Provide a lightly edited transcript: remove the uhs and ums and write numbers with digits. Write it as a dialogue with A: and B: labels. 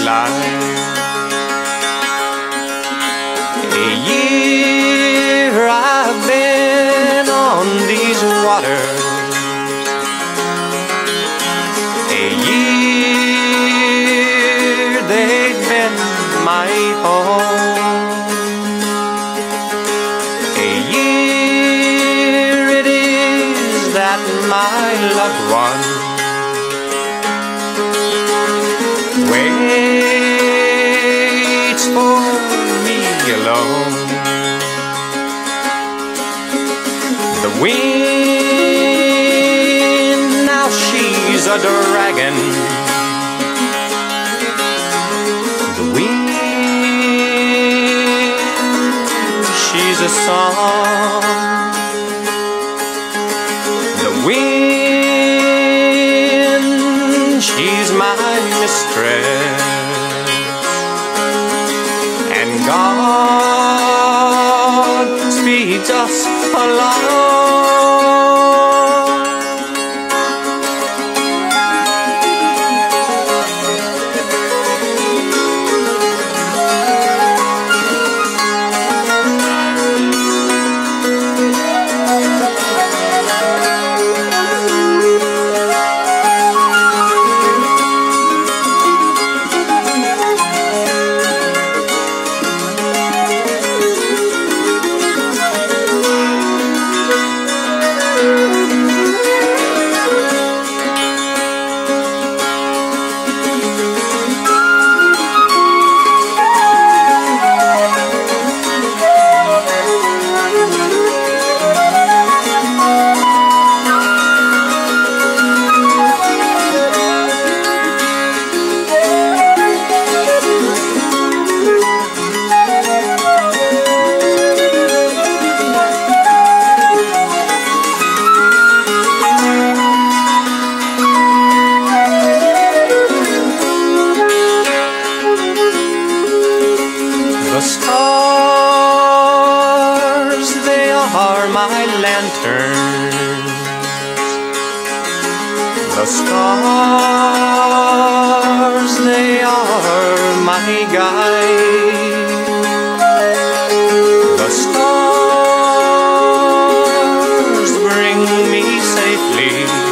A: life. A year I've been on these waters, a year they've been my home, a year it is that my loved one waits for me alone. The wind, now she's a dragon. The wind, she's a song. The wind, she's my mistress. And God speeds us along. The stars, they are my lanterns. The stars, they are my guide. The stars bring me safely